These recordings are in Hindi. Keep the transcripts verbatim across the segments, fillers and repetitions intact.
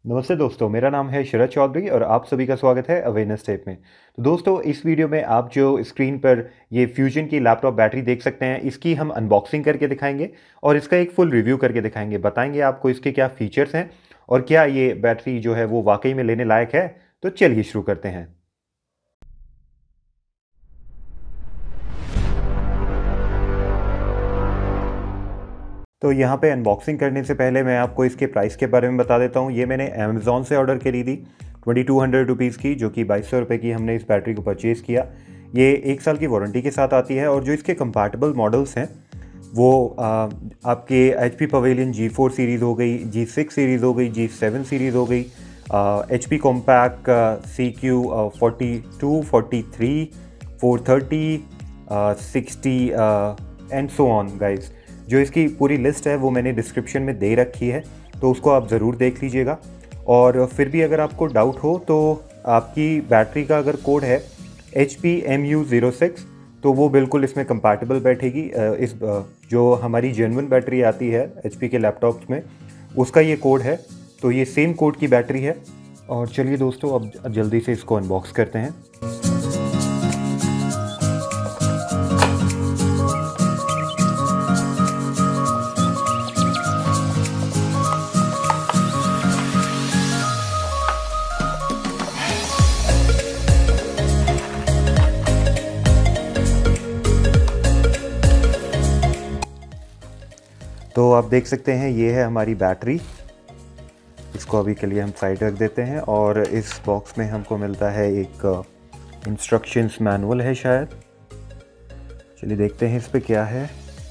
नमस्ते दोस्तों, मेरा नाम है शरद चौधरी और आप सभी का स्वागत है अवेयरनेस टेप में। तो दोस्तों, इस वीडियो में आप जो स्क्रीन पर ये फ्यूजन की लैपटॉप बैटरी देख सकते हैं, इसकी हम अनबॉक्सिंग करके दिखाएंगे और इसका एक फुल रिव्यू करके दिखाएंगे। बताएंगे आपको इसके क्या फीचर्स हैं और क्या ये बैटरी जो है वो वाकई में लेने लायक है। तो चलिए शुरू करते हैं। तो यहाँ पे अनबॉक्सिंग करने से पहले मैं आपको इसके प्राइस के बारे में बता देता हूँ। ये मैंने अमेज़ॉन से ऑर्डर करी थी ट्वेंटी टू हंड्रेड रुपीज़ की, जो कि बाईस सौ रुपये की हमने इस बैटरी को परचेज़ किया। ये एक साल की वारंटी के साथ आती है और जो इसके कंपैटिबल मॉडल्स हैं वो आ, आपके H P Pavilion G four series हो गई, जी सिक्स सीरीज़ हो गई, जी सेवन सीरीज़ हो गई, H P Compaq C Q forty two forty three four thirty sixty and so on guys. जो इसकी पूरी लिस्ट है वो मैंने डिस्क्रिप्शन में दे रखी है, तो उसको आप ज़रूर देख लीजिएगा। और फिर भी अगर आपको डाउट हो तो आपकी बैटरी का अगर कोड है H P M U zero six, तो वो बिल्कुल इसमें कंपैटिबल बैठेगी। इस जो हमारी जेन्युइन बैटरी आती है एच पी के लैपटॉप्स में, उसका ये कोड है, तो ये सेम कोड की बैटरी है। और चलिए दोस्तों, अब जल्दी से इसको अनबॉक्स करते हैं। तो आप देख सकते हैं ये है हमारी बैटरी। इसको अभी के लिए हम साइड रख देते हैं और इस बॉक्स में हमको मिलता है एक इंस्ट्रक्शंस मैनुअल है शायद। चलिए देखते हैं इस पे क्या है।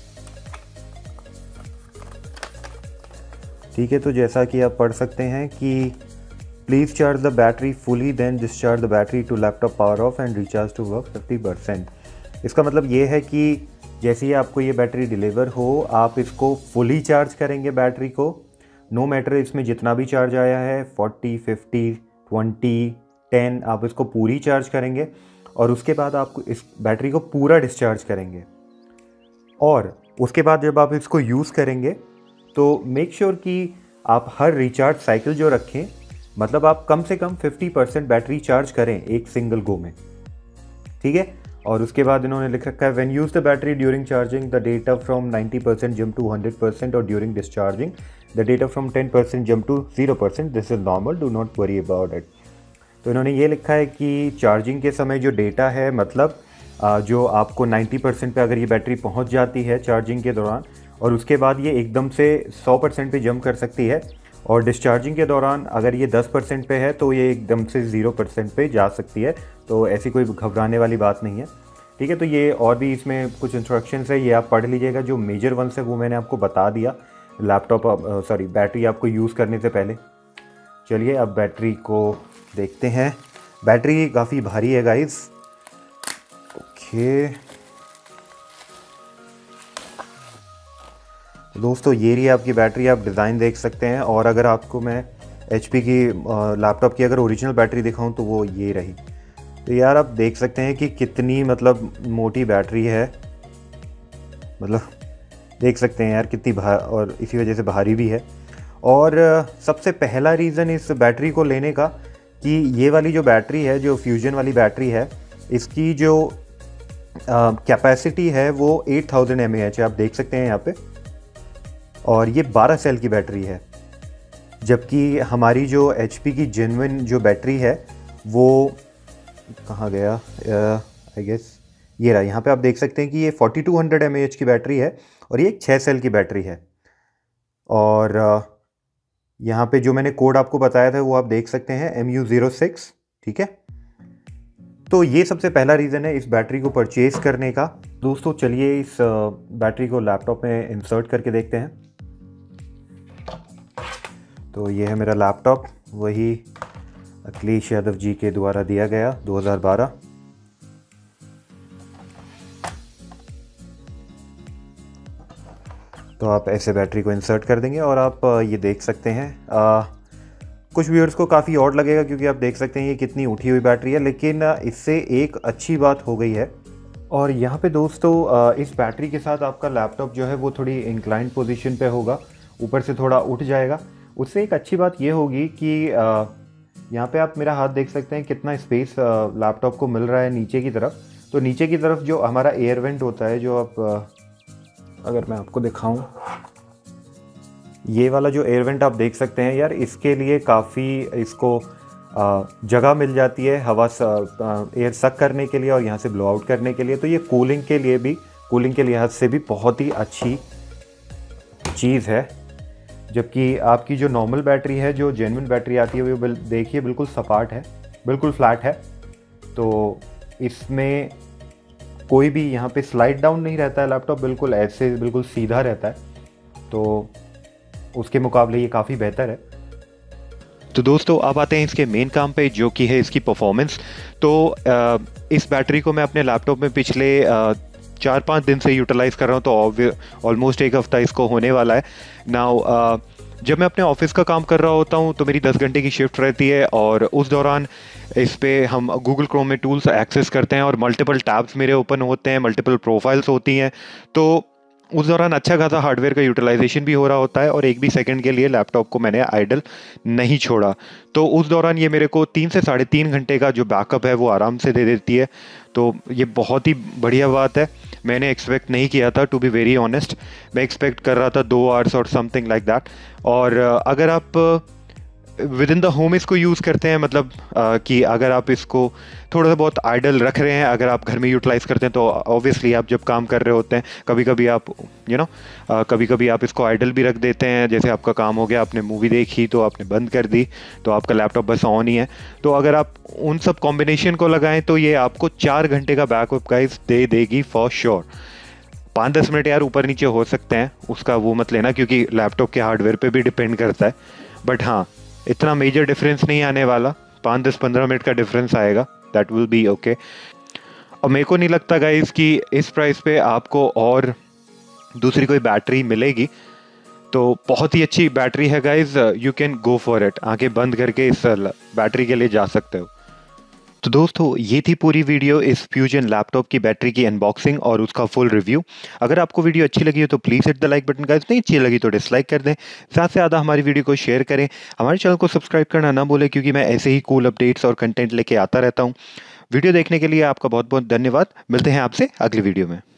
ठीक है, तो जैसा कि आप पढ़ सकते हैं कि please charge the battery fully then discharge the battery to laptop power off and recharge to work fifty percent. इसका मतलब ये है कि जैसे ही आपको ये बैटरी डिलीवर हो, आप इसको फुली चार्ज करेंगे बैटरी को। नो मैटर इसमें जितना भी चार्ज आया है, फोर्टी, फिफ्टी, ट्वेंटी, टेन, आप इसको पूरी चार्ज करेंगे और उसके बाद आप इस बैटरी को पूरा डिस्चार्ज करेंगे। और उसके बाद जब आप इसको यूज़ करेंगे तो मेक श्योर sure कि आप हर रिचार्ज साइकिल जो रखें, मतलब आप कम से कम फिफ्टी परसेंट बैटरी चार्ज करें एक सिंगल गो में। ठीक है, और उसके बाद इन्होंने लिख रखा है when use the battery during charging the data from ninety percent jump to hundred percent और during discharging the data from ten percent jump to zero percent, this is normal, do not worry about it. तो इन्होंने ये लिखा है कि चार्जिंग के समय जो डेटा है, मतलब जो आपको नाइंटी परसेंट पे अगर ये बैटरी पहुंच जाती है चार्जिंग के दौरान और उसके बाद ये एकदम से सौ परसेंट पे जंप कर सकती है, और डिस्चार्जिंग के दौरान अगर ये दस परसेंट पे है तो ये एकदम से ज़ीरो परसेंट पे जा सकती है। तो ऐसी कोई घबराने वाली बात नहीं है। ठीक है, तो ये और भी इसमें कुछ इंस्ट्रक्शंस है, ये आप पढ़ लीजिएगा। जो मेजर वंस है वो मैंने आपको बता दिया लैपटॉप सॉरी बैटरी आपको यूज़ करने से पहले। चलिए अब बैटरी को देखते हैं। बैटरी काफ़ी भारी है गाइस। ओके दोस्तों, ये रही आपकी बैटरी, आप डिज़ाइन देख सकते हैं। और अगर आपको मैं एच पी की लैपटॉप की अगर ओरिजिनल बैटरी दिखाऊं तो वो ये रही। तो यार आप देख सकते हैं कि कितनी मतलब मोटी बैटरी है, मतलब देख सकते हैं यार कितनी भार, और इसी वजह से भारी भी है। और सबसे पहला रीज़न इस बैटरी को लेने का कि ये वाली जो बैटरी है, जो फ्यूजन वाली बैटरी है, इसकी जो कैपेसिटी है वो eight thousand M A H है, आप देख सकते हैं यहाँ पे। और ये बारह सेल की बैटरी है, जबकि हमारी जो एच पी की जेन्युइन जो बैटरी है वो कहाँ गया, आई गेस ये रहा। यहाँ पे आप देख सकते हैं कि ये forty two hundred M A H की बैटरी है और ये एक छः सेल की बैटरी है। और यहाँ पे जो मैंने कोड आपको बताया था वो आप देख सकते हैं, एम यू ज़ीरो सिक्स। ठीक है, तो ये सबसे पहला रीज़न है इस बैटरी को परचेज़ करने का। दोस्तों चलिए इस बैटरी को लैपटॉप में इंसर्ट करके देखते हैं। तो ये है मेरा लैपटॉप, वही अखिलेश यादव जी के द्वारा दिया गया दो हज़ार बारह। तो आप ऐसे बैटरी को इंसर्ट कर देंगे और आप ये देख सकते हैं। आ, कुछ व्यूअर्स को काफ़ी ऑड लगेगा क्योंकि आप देख सकते हैं ये कितनी उठी हुई बैटरी है, लेकिन इससे एक अच्छी बात हो गई है। और यहाँ पे दोस्तों इस बैटरी के साथ आपका लैपटॉप जो है वो थोड़ी इंक्लाइंड पोजीशन पे होगा, ऊपर से थोड़ा उठ जाएगा। उससे एक अच्छी बात ये होगी कि यहाँ पे आप मेरा हाथ देख सकते हैं कितना स्पेस लैपटॉप को मिल रहा है नीचे की तरफ। तो नीचे की तरफ जो हमारा एयर वेंट होता है, जो आप अगर मैं आपको दिखाऊं, ये वाला जो एयर वेंट आप देख सकते हैं यार, इसके लिए काफ़ी इसको जगह मिल जाती है हवा एयर सक करने के लिए और यहाँ से ब्लो आउट करने के लिए। तो ये कूलिंग के लिए भी, कूलिंग के लिहाज से भी बहुत ही अच्छी चीज़ है। जबकि आपकी जो नॉर्मल बैटरी है, जो जेन्युइन बैटरी आती है, वो देखिए बिल्कुल सपाट है, बिल्कुल फ्लैट है। तो इसमें कोई भी यहाँ पे स्लाइड डाउन नहीं रहता है, लैपटॉप बिल्कुल ऐसे बिल्कुल सीधा रहता है। तो उसके मुकाबले ये काफ़ी बेहतर है। तो दोस्तों अब आते हैं इसके मेन काम पे, जो कि है इसकी परफॉर्मेंस। तो इस बैटरी को मैं अपने लैपटॉप में पिछले चार पाँच दिन से यूटिलाइज़ कर रहा हूँ, तो ऑलमोस्ट एक हफ्ता इसको होने वाला है नाउ। जब मैं अपने ऑफिस का काम कर रहा होता हूँ तो मेरी दस घंटे की शिफ्ट रहती है, और उस दौरान इस पे हम गूगल क्रोम में टूल्स एक्सेस करते हैं और मल्टीपल टैब्स मेरे ओपन होते हैं, मल्टीपल प्रोफाइल्स होती हैं। तो उस दौरान अच्छा खासा हार्डवेयर का यूटिलाइजेशन भी हो रहा होता है, और एक भी सेकंड के लिए लैपटॉप को मैंने आइडल नहीं छोड़ा। तो उस दौरान ये मेरे को तीन से साढ़े तीन घंटे का जो बैकअप है वो आराम से दे देती है। तो ये बहुत ही बढ़िया बात है, मैंने एक्सपेक्ट नहीं किया था, टू बी वेरी ऑनेस्ट। मैं एक्सपेक्ट कर रहा था दो आवर्स और समथिंग लाइक दैट। और अगर आप विद इन द होम इसको यूज़ करते हैं, मतलब आ, कि अगर आप इसको थोड़ा सा बहुत आइडल रख रहे हैं, अगर आप घर में यूटिलाइज़ करते हैं, तो ऑब्वियसली आप जब काम कर रहे होते हैं, कभी कभी आप यू नो कभी कभी आप इसको आइडल भी रख देते हैं। जैसे आपका काम हो गया, आपने मूवी देखी तो आपने बंद कर दी, तो आपका लैपटॉप बस ऑन ही है। तो अगर आप उन सब कॉम्बिनेशन को लगाएं तो ये आपको चार घंटे का बैकअप गाइस दे देगी फॉर श्योर। पाँच दस मिनट यार ऊपर नीचे हो सकते हैं, उसका वो मत लेना, क्योंकि लैपटॉप के हार्डवेयर पे भी डिपेंड करता है। बट हाँ, इतना मेजर डिफरेंस नहीं आने वाला, पाँच दस पंद्रह मिनट का डिफरेंस आएगा, दैट विल बी ओके। और मेरे को नहीं लगता गाइस कि इस प्राइस पे आपको और दूसरी कोई बैटरी मिलेगी। तो बहुत ही अच्छी बैटरी है guys, you can go for it, आंखें बंद करके इस बैटरी के लिए जा सकते हो। तो दोस्तों ये थी पूरी वीडियो इस फ्यूजन लैपटॉप की बैटरी की अनबॉक्सिंग और उसका फुल रिव्यू। अगर आपको वीडियो अच्छी लगी हो तो please hit the like button guys, नहीं अच्छी लगी तो डिसलाइक कर दें, ज़्यादा से ज़्यादा हमारी वीडियो को शेयर करें, हमारे चैनल को सब्सक्राइब करना ना भूलें, क्योंकि मैं ऐसे ही कूल अपडेट्स और कंटेंट लेके आता रहता हूँ। वीडियो देखने के लिए आपका बहुत बहुत धन्यवाद, मिलते हैं आपसे अगली वीडियो में।